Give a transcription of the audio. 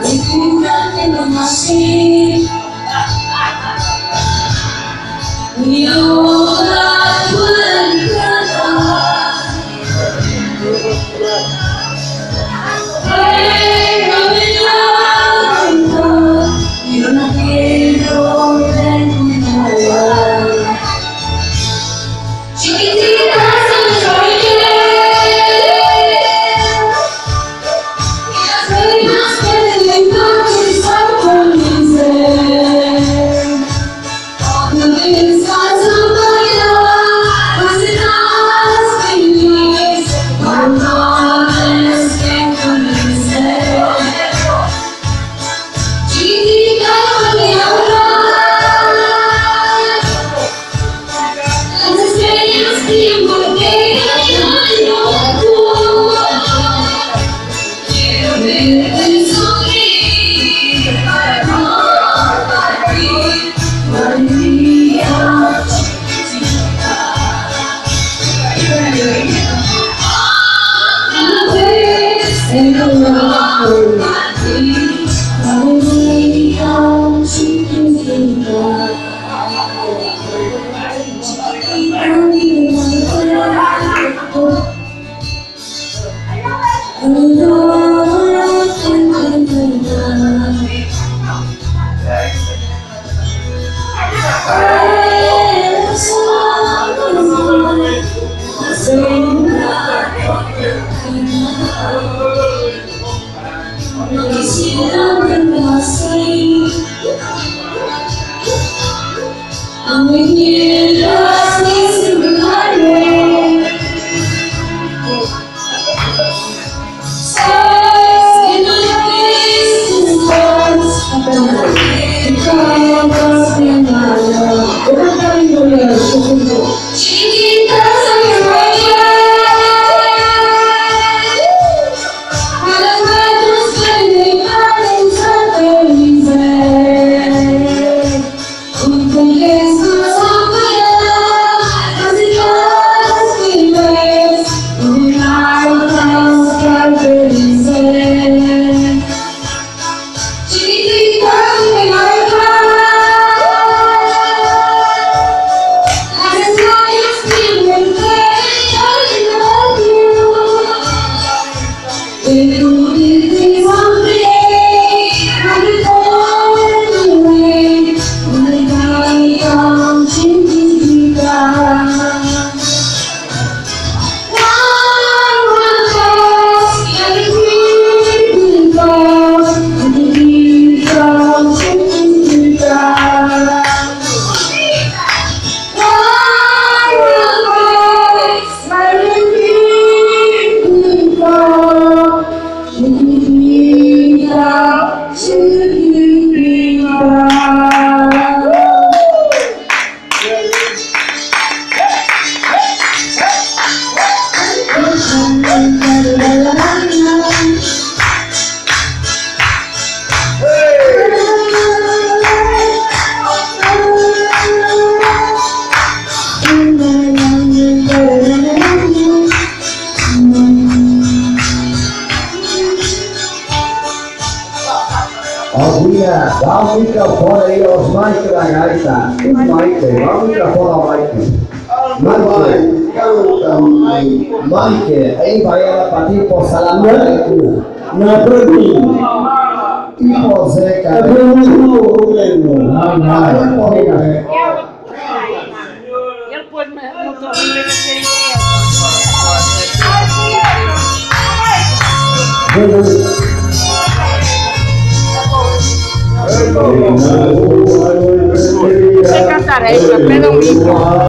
Dá o microfone aí aos Mike da gaita. Os Mike aí, dá o microfone ao Mike. Mike, aí vai ela pra ti postar lá no Mike. Não é pra mim. E você, cara? É pra mim novo mesmo. Não, Ele pôs no motor Você cantar aí, aprenda um livro.